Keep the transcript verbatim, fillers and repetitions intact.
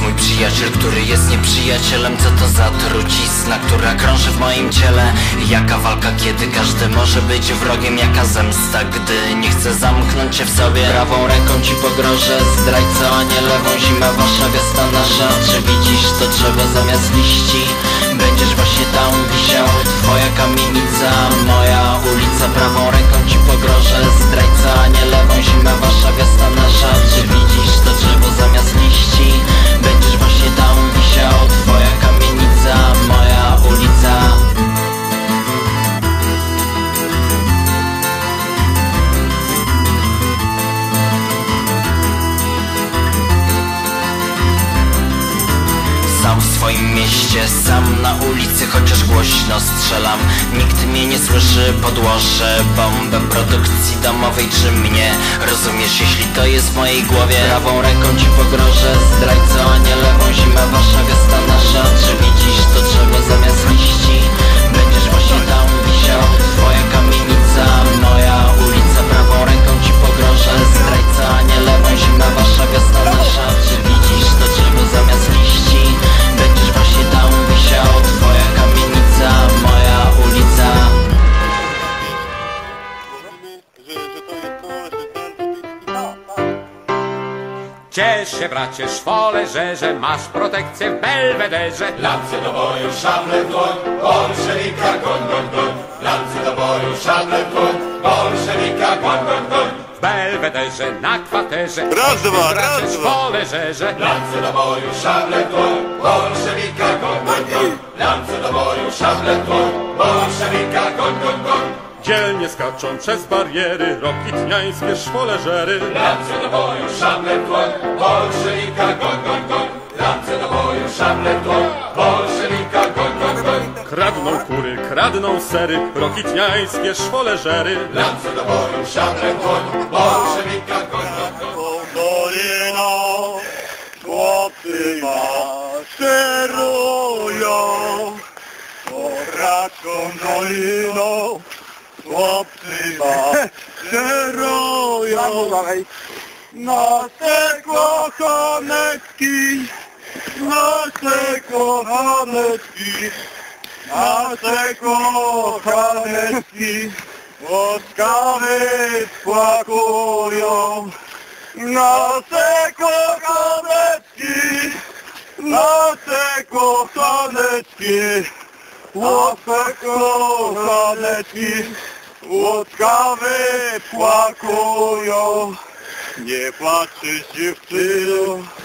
mój przyjaciel, który jest nieprzyjacielem. Co to za trucizna, która krąży w moim ciele? Jaka walka, kiedy każdy może być wrogiem? Jaka zemsta, gdy nie chcę zamknąć cię w sobie? Prawą ręką ci pogrożę, zdrajco, a nie lewą. Zima wasza wiosnarza. Czy widzisz to drzewo zamiast liści? Będziesz właśnie tam wisiał. Twoja kamienica, moja ulica. Prawą ręką ci pogrożę, zdrajca, a nie lewą. Zima wasza wiosnarza. Czy widzisz to drzewo zamiast liści? Będziesz właśnie tam wisiał. Twoja kamienica, moja ulica. Sam w swoim mieście, sam na ulicy, chociaż głośno strzelam. Nikt mnie nie słyszy, podłożę bombę produkcji domowej. Czy mnie rozumiesz, jeśli to jest w mojej głowie? Prawą ręką ci pogrożę, zdrajco, a nie lewą. Zima wasza, wiosna nasza. Czy widzisz to drzewo zamiast liści? Będziesz właśnie tam wisiał. Twoja kamienica, moja ulica. Prawą ręką ci pogrożę, zdrajca, a nie lewą. Zima wasza, wiosna nasza. Czy widzisz to drzewo zamiast liści? Będziesz właśnie tam wisiał. Twoja kamienica, moja ulica. Ciesz się, bracie szwolerze, że masz protekcję w Belwederze. Lance do boju, szable w dłoń, bolszewika, goń, goń, goń. Lance do boju, szable w dłoń, bolszewika, goń, goń, goń. W Belwederze, na kwaterze, raz, dwa, raz, dwa. szwolerze. Lance do boju, szable w dłoń, bolszewika, goń, goń, goń. Lance do boju, szable w dłoń, bolszewika, goń, goń, goń. Dzielnie skaczą przez bariery rokitniańskie szwoleżery. Lance do boju, szable w dłoń, bolszewika, goń, goń, goń. Lance do boju, szable w dłoń, bolszewika, goń, goń, goń. Kradną kury, kradną sery rokitniańskie szwoleżery. Lance do boju, szable w dłoń, bolszewika, goń, goń, goń. Dolina, chłopcy maszerują, Oraczką doliną, chłopcy maszerują. Nasze kochaneczki, nasze kochaneczki, nasze kochaneczki, łaskawy płakują. Nasze kochaneczki, nasze kochaneczki, nasze kochaneczki, łaskawy płakują. Nie płaczesz, dziewczyno,